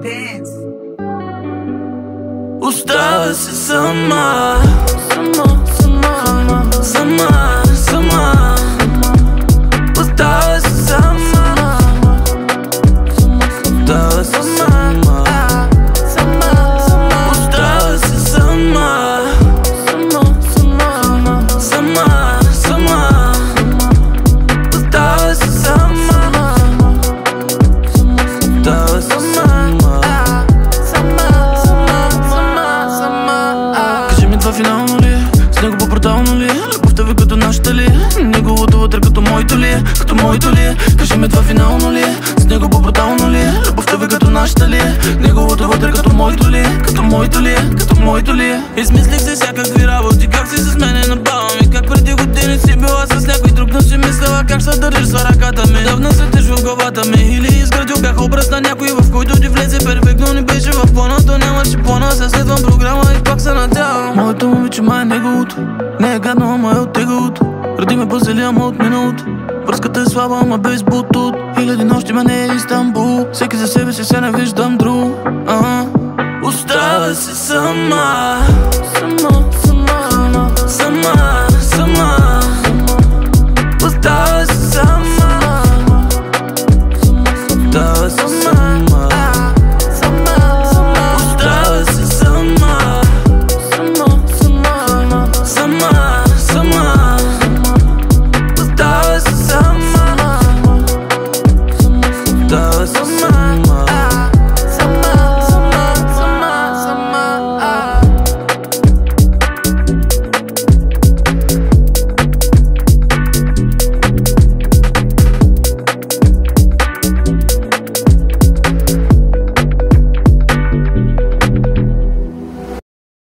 Dance. Остава се сама, сама. Остава се сама, остава се сама. Остава се сама, сама. Остава се сама, остава се сама. Кажи ми това финално ли е? С него по-брутално ли е? Любовта ви като нашата ли е? Неговото вътре като моето ли е? Като моето ли е? Кажи ми това финално ли е? С него по-брутално ли е? Любовта ви като нашата ли е? Неговото вътре като моето ли е? Като моето ли е? Като моето ли е? Измислих си всякакви работи, как си с мене на баба ми. Как преди години си била с някой друг, но си мислела как ще държиш с ръката ми. Давна светиш в главата ми. Или изградил бях образ на някой, в който ти влезе перфектно, не беше в плана. То нямаше плана, се следвам програма и пак се надявам. Моето момиче май е неговото, не е гадно, ама е от теговото. Ради ме пазели, ама от миналото. Връзката е слаба, ама без бутут. Хиляди нощи мене е Истанбул. Всеки за себе си се не виждам друг. Остава се сама,